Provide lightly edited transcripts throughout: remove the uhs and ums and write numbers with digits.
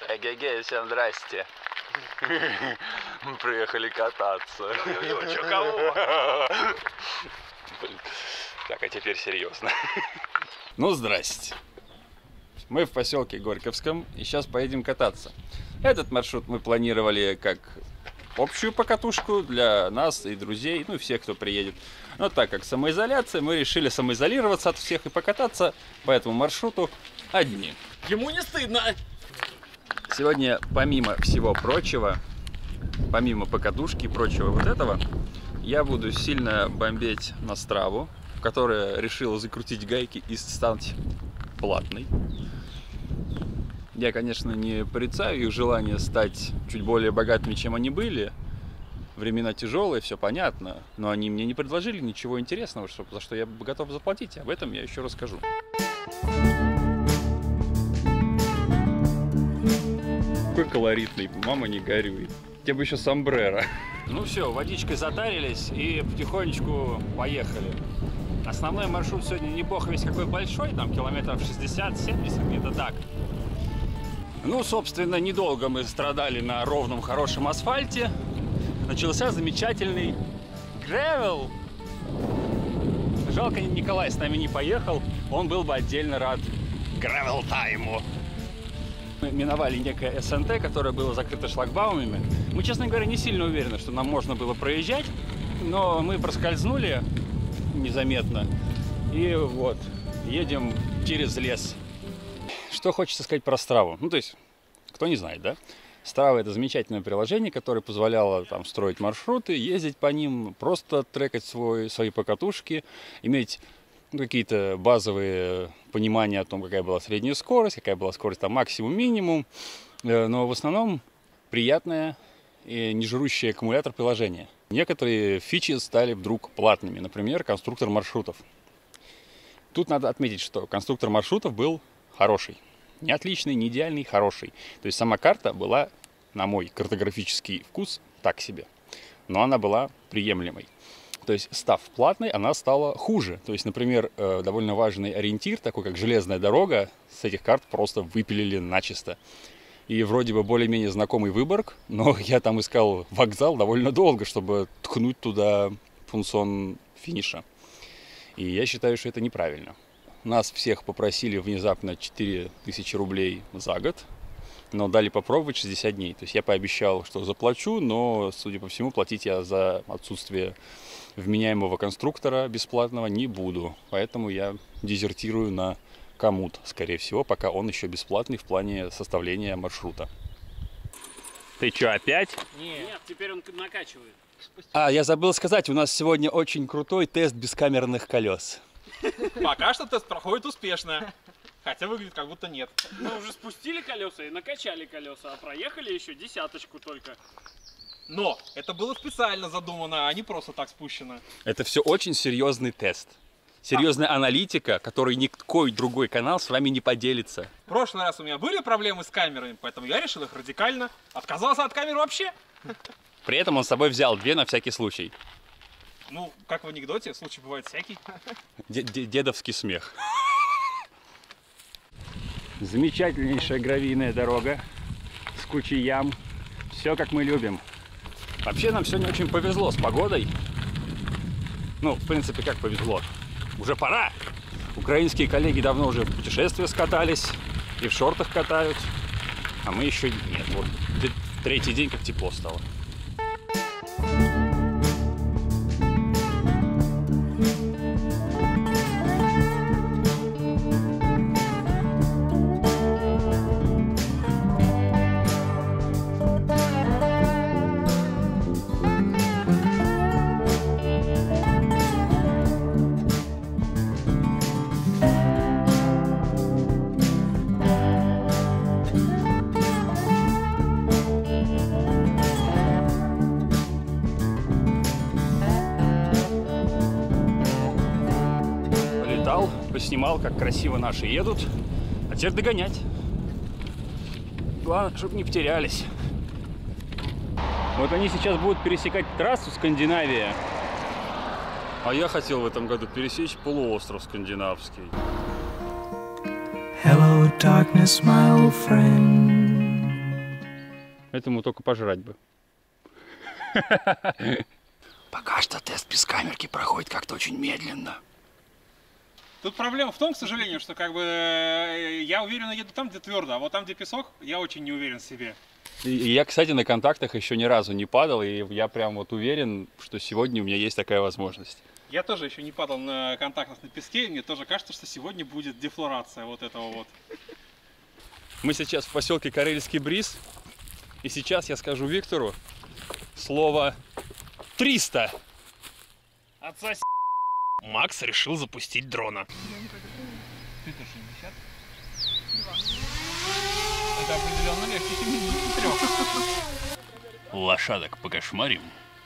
Эге-ге, всем здрасте. Мы приехали кататься. Чё, кого? Так, а теперь серьезно. Ну, здрасте. Мы в поселке Горьковском и сейчас поедем кататься. Этот маршрут мы планировали как общую покатушку для нас и друзей, ну и всех, кто приедет. Но так как самоизоляция, мы решили самоизолироваться от всех и покататься по этому маршруту одни. Ему не стыдно. Сегодня, помимо всего прочего, помимо покатушки и прочего вот этого, я буду сильно бомбить на Страву, которая решила закрутить гайки и стать платной. Я, конечно, не порицаю их желание стать чуть более богатыми, чем они были. Времена тяжелые, все понятно, но они мне не предложили ничего интересного, за что я готов заплатить. Об этом я еще расскажу. Какой колоритный, мама не горюй. Тебе бы еще сомбреро. Ну все, водичкой затарились и потихонечку поехали. Основной маршрут сегодня не бог весь какой большой, там километров 60-70, где-то так. Ну, собственно, недолго мы страдали на ровном, хорошем асфальте. Начался замечательный грэвел. Жалко, Николай с нами не поехал, он был бы отдельно рад грэвел-тайму. Мы миновали некое СНТ, которое было закрыто шлагбаумами. Мы, честно говоря, не сильно уверены, что нам можно было проезжать, но мы проскользнули незаметно и вот едем через лес. Что хочется сказать про Страву? Ну, то есть, кто не знает, да? Strava — это замечательное приложение, которое позволяло там строить маршруты, ездить по ним, просто трекать свои покатушки, иметь какие-то базовые понимания о том, какая была средняя скорость, какая была скорость там максимум-минимум, но в основном приятное и не жрущее аккумулятор приложение. Некоторые фичи стали вдруг платными, например, конструктор маршрутов. Тут надо отметить, что конструктор маршрутов был хороший. Не отличный, не идеальный, хороший. То есть сама карта была, на мой картографический вкус, так себе. Но она была приемлемой. То есть, став платной, она стала хуже. То есть, например, довольно важный ориентир, такой как железная дорога, с этих карт просто выпилили начисто. И вроде бы более-менее знакомый Выборг, но я там искал вокзал довольно долго, чтобы ткнуть туда функцион финиша. И я считаю, что это неправильно. Нас всех попросили внезапно 4000 рублей за год, но дали попробовать 60 дней. То есть я пообещал, что заплачу, но, судя по всему, платить я за отсутствие вменяемого конструктора бесплатного не буду. Поэтому я дезертирую на Коммут, скорее всего, пока он еще бесплатный в плане составления маршрута. Ты что, опять? Нет, теперь он накачивает. А, я забыл сказать, у нас сегодня очень крутой тест бескамерных колес. Пока что тест проходит успешно. Хотя выглядит как будто нет. Мы уже спустили колеса и накачали колеса, а проехали еще десяточку только. Но это было специально задумано, а не просто так спущено. Это все очень серьезный тест. Серьезная аналитика, которой никакой другой канал с вами не поделится. В прошлый раз у меня были проблемы с камерами, поэтому я решил их радикально. Отказался от камер вообще. При этом он с собой взял 2 на всякий случай. Ну, как в анекдоте, случай бывает всякий. Дедовский смех. Замечательнейшая гравийная дорога с кучей ям. Все как мы любим. Вообще нам сегодня очень повезло с погодой. Ну, в принципе, как повезло. Уже пора. Украинские коллеги давно уже в путешествия скатались и в шортах катают. А мы еще нет. Вот 3-й день как тепло стало. Поснимал, как красиво наши едут, а теперь догонять. Главное, чтобы не потерялись. Вот они сейчас будут пересекать трассу Скандинавия, а я хотел в этом году пересечь полуостров скандинавский. Hello, darkness, my old friend. Этому только пожрать бы. Пока что тест без камерки проходит как-то очень медленно. Тут проблема в том, к сожалению, что как бы я уверенно еду там, где твердо, а вот там, где песок, я очень не уверен в себе. И я, кстати, на контактах еще ни разу не падал, и я прям вот уверен, что сегодня у меня есть такая возможность. Я тоже еще не падал на контактах на песке, и мне тоже кажется, что сегодня будет дефлорация вот этого вот. Мы сейчас в поселке Карельский бриз, и сейчас я скажу Виктору слово 300. Отсоси. Макс решил запустить дрона. Это определенно легче, чем 3. Лошадок покошмарим.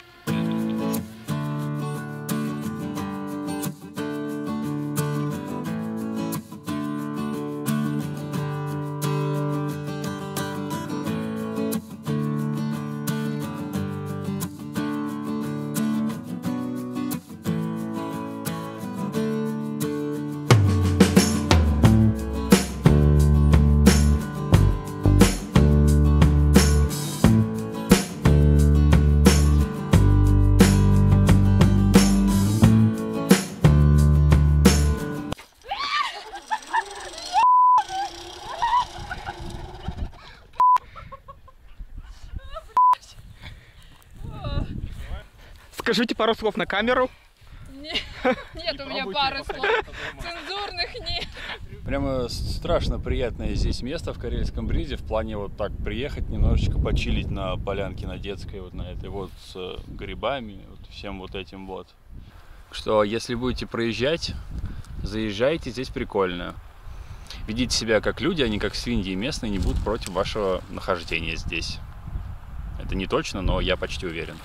Скажите пару слов на камеру. Нет у меня пары слов. Цензурных нет. Прямо страшно приятное здесь место в Карельском бризе, в плане вот так приехать, немножечко почилить на полянке, на детской, вот на этой вот, с грибами, вот всем вот этим вот. Что если будете проезжать, заезжайте, здесь прикольно. Ведите себя как люди, а не как свиньи, и местные не будут против вашего нахождения здесь. Это не точно, но я почти уверен.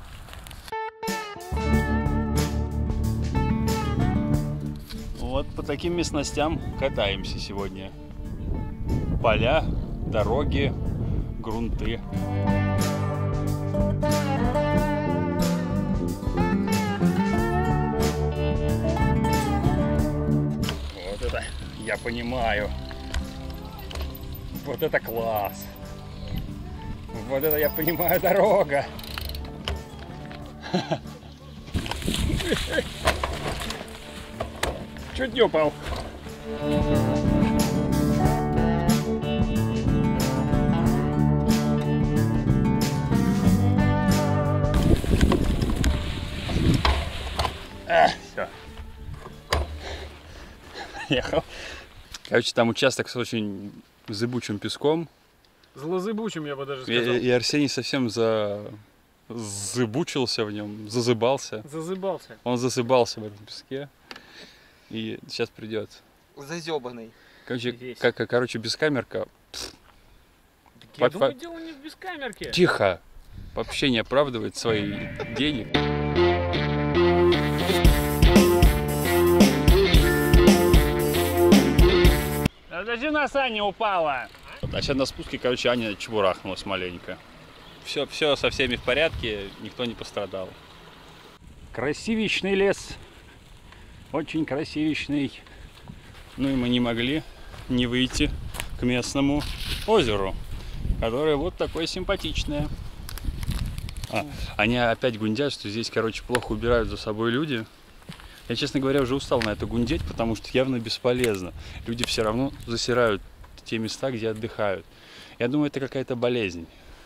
Вот по таким местностям катаемся сегодня. Поля, дороги, грунты. Вот это я понимаю. Вот это класс. Вот это я понимаю дорога. Чуть не упал. Все. Ехал. Короче, там участок с очень зыбучим песком. Злозыбучим, я бы даже сказал. И Арсений совсем зыбучился в нем, зазыбался. Зазыбался. Он засыпался в этом песке. И сейчас придет. Зазебанный. Короче, бескамерка. Я думаю, дело не в бескамерке. Тихо. Вообще не оправдывает свои денег. Подожди, на Аня упала. А сейчас на спуске, короче, Аня чебурахнулась маленько. Все со всеми в порядке, никто не пострадал. Красивичный лес. Очень красивичный. Ну и мы не могли не выйти к местному озеру, которое вот такое симпатичное. Они опять гундят, что здесь, короче, плохо убирают за собой люди. Я, честно говоря, уже устал на это гундеть, потому что явно бесполезно. Люди все равно засирают те места, где отдыхают. Я думаю, это какая-то болезнь.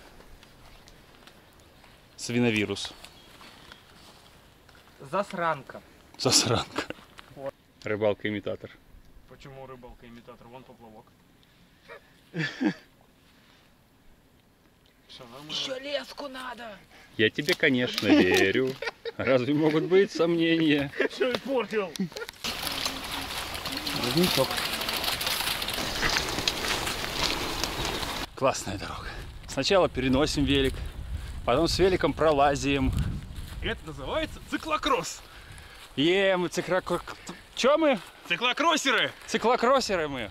Свиновирус. Засранка. Засранка. Рыбалка-имитатор. Почему рыбалка-имитатор? Вон поплавок. Еще леску надо. Я тебе, конечно, верю. Разве могут быть сомнения? Что испортил? Родничок. Классная дорога. Сначала переносим велик, потом с великом пролазим. Это называется циклокросс. Мы Чё мы? Циклокроссеры. Циклокроссеры мы.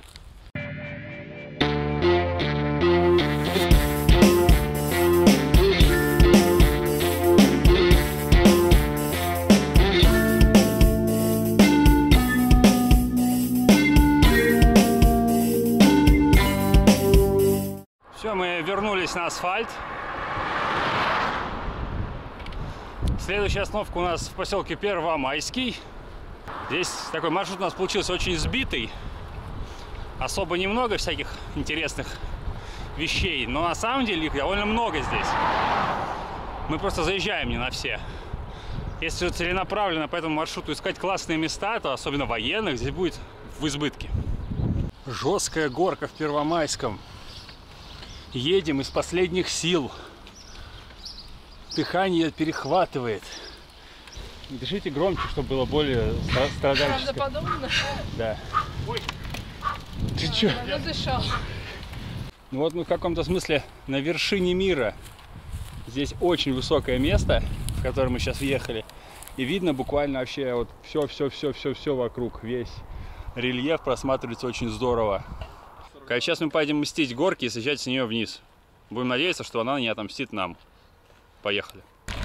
Все, мы мы вернулись на асфальт. Следующая остановка у нас в поселке Первомайский. Здесь такой маршрут у нас получился очень сбитый. Особо немного всяких интересных вещей, но на самом деле их довольно много здесь. Мы просто заезжаем не на все. Если целенаправленно по этому маршруту искать классные места, то особенно военных, здесь будет в избытке. Жесткая горка в Первомайском. Едем из последних сил. Дыхание перехватывает. Дышите громче, чтобы было более страдальческо. Правдоподобно. Да. Ты чё? Надышал. Ну вот мы в каком-то смысле на вершине мира. Здесь очень высокое место, в которое мы сейчас въехали. И видно буквально вообще вот все вокруг. Весь рельеф просматривается очень здорово. Сейчас мы пойдем мстить горки и съезжать с нее вниз. Будем надеяться, что она не отомстит нам. Поехали.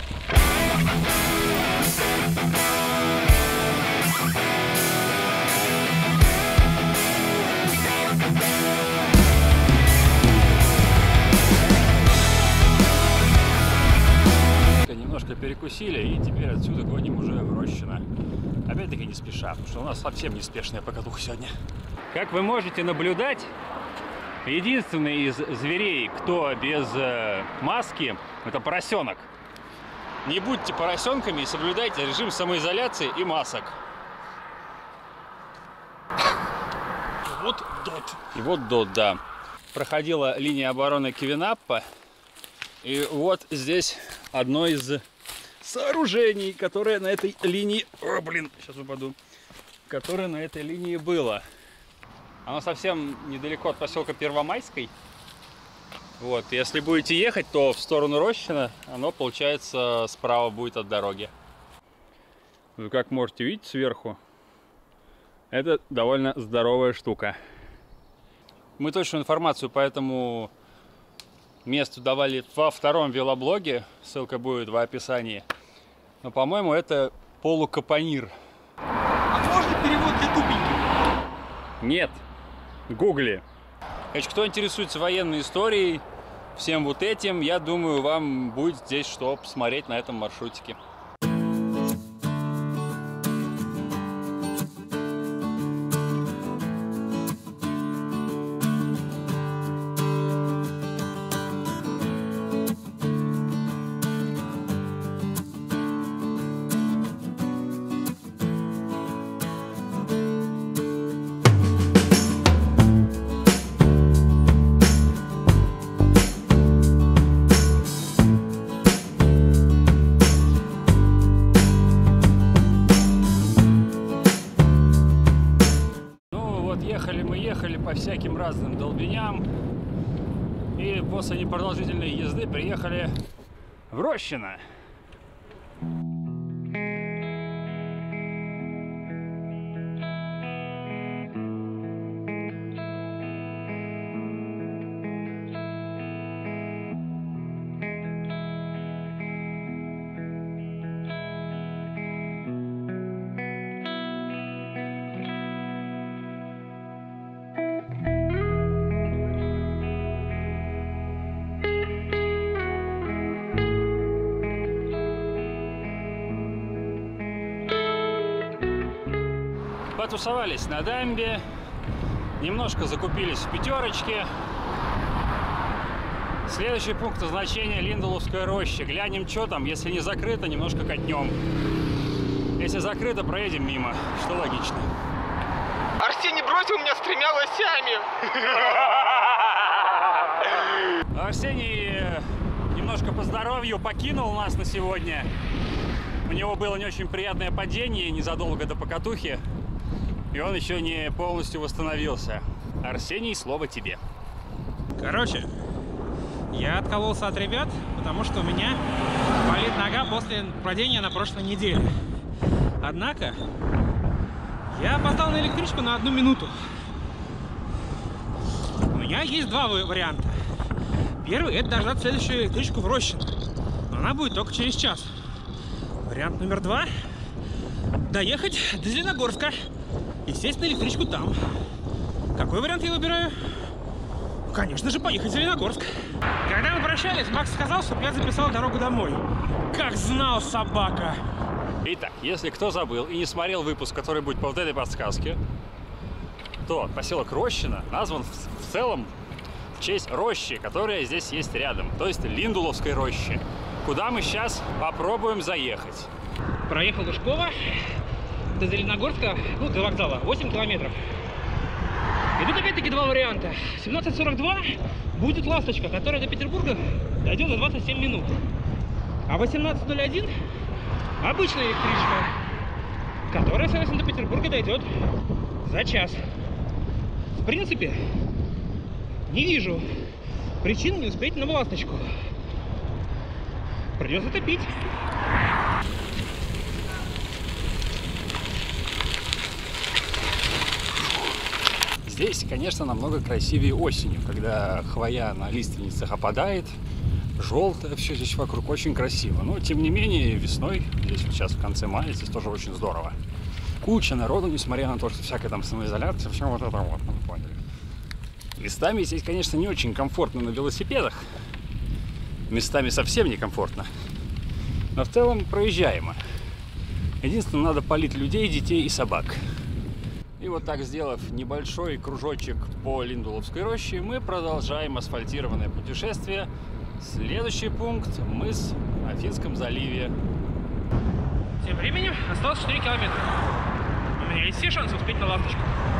Немножко перекусили и теперь отсюда гоним уже в Рощино. Опять-таки не спеша, потому что у нас совсем неспешная покатуха сегодня. Как вы можете наблюдать, единственный из зверей, кто без маски, это поросенок. Не будьте поросенками и соблюдайте режим самоизоляции и масок. Вот дот. И вот дот, да. Проходила линия обороны Кивенаппа. И вот здесь одно из сооружений, которое на этой линии... О, блин, сейчас упаду. Которое на этой линии было. Оно совсем недалеко от поселка Первомайской. Вот, если будете ехать, то в сторону Рощино, оно, получается, справа будет от дороги. Вы как можете видеть сверху, это довольно здоровая штука. Мы точную информацию по этому месту давали во втором велоблоге, ссылка будет в описании. Но, по-моему, это полукапонир. А можно перевод для тупеньких? Нет. Гугли. Значит, кто интересуется военной историей, всем вот этим, я думаю, вам будет здесь что посмотреть на этом маршрутике. По всяким разным долбиням, и после непродолжительной езды приехали в Рощино. Потусовались на дамбе, немножко закупились в пятерочке. Следующий пункт назначения — Линдоловская роща. Глянем, что там. Если не закрыто, немножко катнем. Если закрыто, проедем мимо, что логично. Арсений бросил меня с 3 лосями. Арсений немножко по здоровью покинул нас на сегодня. У него было не очень приятное падение незадолго до покатухи. И он еще не полностью восстановился. Арсений, слово тебе. Короче, я откололся от ребят, потому что у меня болит нога после падения на прошлой неделе. Однако, я опоздал на электричку на 1 минуту. У меня есть 2 варианта. Первый — это дождаться следующую электричку в Рощино. Но она будет только через час. Вариант номер 2 — доехать до Зеленогорска и сесть на электричку там. Какой вариант я выбираю? конечно же, поехать в Зеленогорск. Когда мы прощались, Макс сказал, чтобы я записал дорогу домой. Как знал собака! Итак, если кто забыл и не смотрел выпуск, который будет по вот этой подсказке, то поселок Рощино назван в целом в честь рощи, которая здесь есть рядом, то есть Линдуловской рощи, куда мы сейчас попробуем заехать. Проехал до Шкова, до Зеленогорска, ну, до вокзала, 8 километров. И тут опять-таки два варианта. 17:42 будет «Ласточка», которая до Петербурга дойдет за 27 минут. А 18:01 обычная электричка, которая, соответственно, до Петербурга дойдет за час. В принципе, не вижу причин не успеть на «Ласточку». Придется топить. Здесь, конечно, намного красивее осенью, когда хвоя на лиственницах опадает, желтое все здесь вокруг, очень красиво. Но, тем не менее, весной, здесь вот сейчас в конце мая, здесь тоже очень здорово. Куча народу, несмотря на то, что всякая там самоизоляция, все вот это вот, вы поняли. Местами здесь, конечно, не очень комфортно на велосипедах, местами совсем некомфортно, но в целом проезжаемо. Единственное, надо палить людей, детей и собак. И вот так, сделав небольшой кружочек по Линдуловской роще, мы продолжаем асфальтированное путешествие. Следующий пункт – мыс в Афинском заливе. Тем временем осталось 4 километра. У меня есть все шансы успеть на «Ласточку».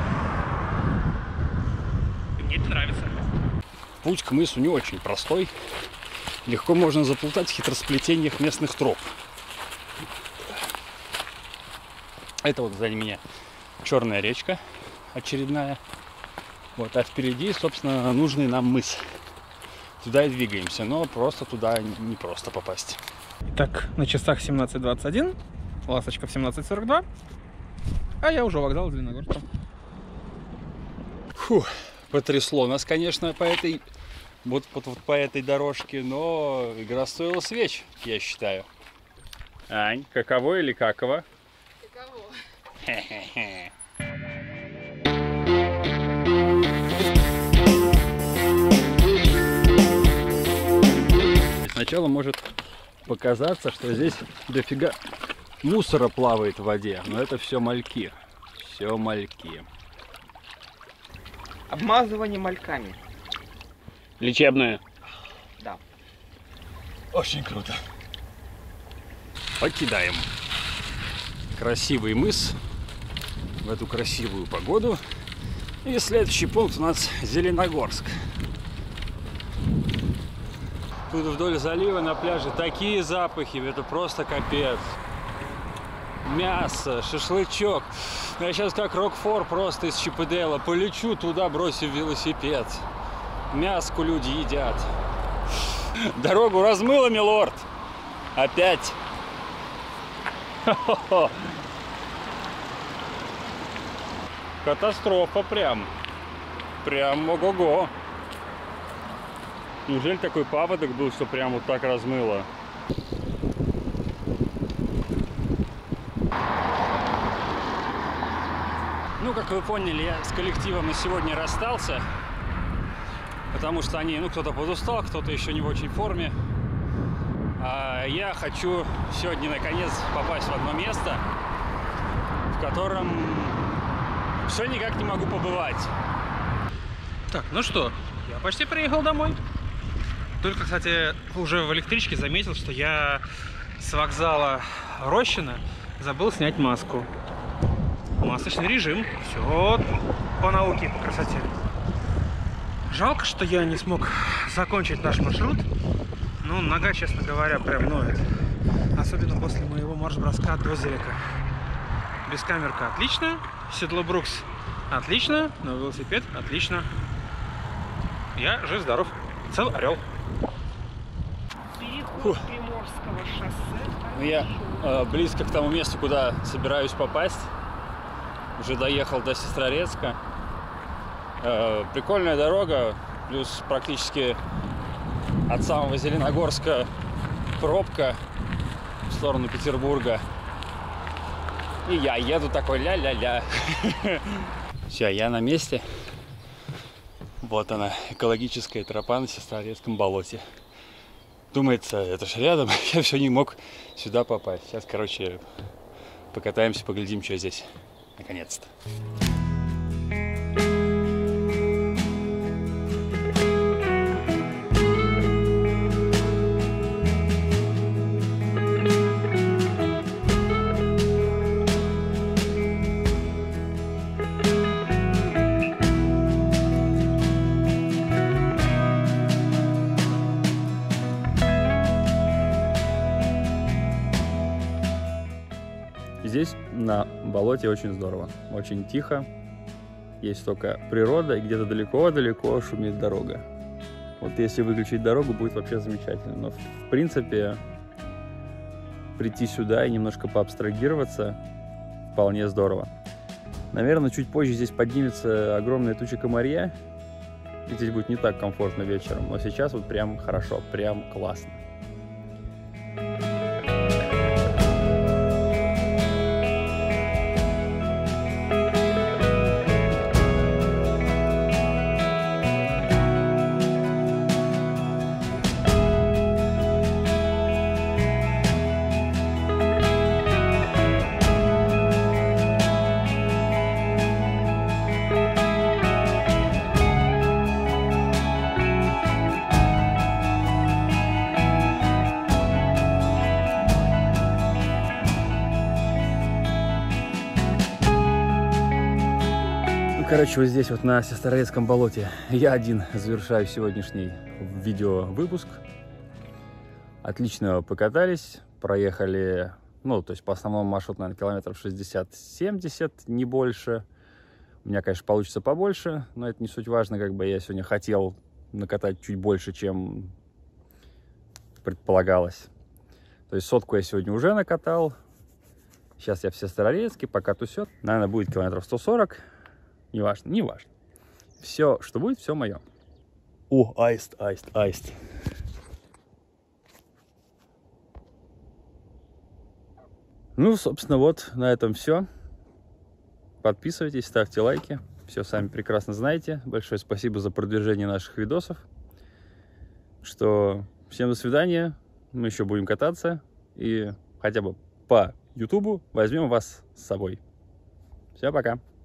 И мне это нравится. Путь к мысу не очень простой. Легко можно заплутать в хитросплетениях местных троп. Это вот сзади меня Черная речка очередная. Вот, а впереди, собственно, нужный нам мыс. Туда и двигаемся, но просто туда не просто попасть. Итак, на часах 17:21, «Ласточка» в 17:42, а я уже у вокзала Зеленогорска. Фух, потрясло нас, конечно, по этой по этой дорожке, но игра стоила свеч, я считаю. Ань, каково или каково? Каково? Хе-хе-хе. Сначала может показаться, что здесь дофига мусора плавает в воде, но это все мальки. Все мальки. Обмазывание мальками. Лечебная. Да. Очень круто. Покидаем красивый мыс в эту красивую погоду. И следующий пункт у нас Зеленогорск. Тут вдоль залива на пляже такие запахи, это просто капец. Мясо, шашлычок. Я сейчас как Рокфор просто из Чиппедейла полечу туда, бросив велосипед. Мяску люди едят. Дорогу размыло, милорд. Опять. Катастрофа прям. Прям ого-го. Неужели такой паводок был, что прям вот так размыло? Ну, как вы поняли, я с коллективом на сегодня расстался. Потому что они, ну, кто-то подустал, кто-то еще не в очень форме. А я хочу сегодня, наконец, попасть в одно место, в котором все никак не могу побывать. Так, ну что, я почти приехал домой. Только, кстати, уже в электричке заметил, что я с вокзала Рощино забыл снять маску. Масочный режим. Все по науке, по красоте. Жалко, что я не смог закончить наш маршрут. Ну, нога, честно говоря, прям ноет. Особенно после моего марш-броска до Зелека. Бескамерка отлично. Седло Брукс отлично. Но велосипед отлично. Я жив-здоров. Цел орел. Переход Приморского шоссе. Я близко к тому месту, куда собираюсь попасть. Уже доехал до Сестрорецка. Прикольная дорога, плюс практически от самого Зеленогорска пробка в сторону Петербурга. И я еду такой ля-ля-ля. Все, я на месте. Вот она, экологическая тропа на Сестрорецком болоте. Думается, это ж рядом, я все не мог сюда попасть. Сейчас, короче, покатаемся, поглядим, что здесь. Наконец-то. Здесь на болоте очень здорово, очень тихо, есть только природа, и где-то далеко-далеко шумит дорога. Вот если выключить дорогу, будет вообще замечательно. Но в принципе прийти сюда и немножко поабстрагироваться вполне здорово. Наверное, чуть позже здесь поднимется огромная туча комарья, и здесь будет не так комфортно вечером, но сейчас вот прям хорошо, прям классно. Короче, вот здесь вот на Сестрорецком болоте я один завершаю сегодняшний видеовыпуск. Отлично покатались, проехали, ну, то есть по основному маршруту, наверное, километров 60-70, не больше. У меня, конечно, получится побольше, но это не суть важно, как бы я сегодня хотел накатать чуть больше, чем предполагалось. То есть сотку я сегодня уже накатал. Сейчас я в Сестрорецке, пока тусет. Наверное, будет километров 140. Неважно, неважно. Все, что будет, все мое. О, аист, аист, аист. Ну, собственно, вот на этом все. Подписывайтесь, ставьте лайки. Все сами прекрасно знаете. Большое спасибо за продвижение наших видосов. Что всем до свидания. Мы еще будем кататься. И хотя бы по YouTube возьмем вас с собой. Все, пока.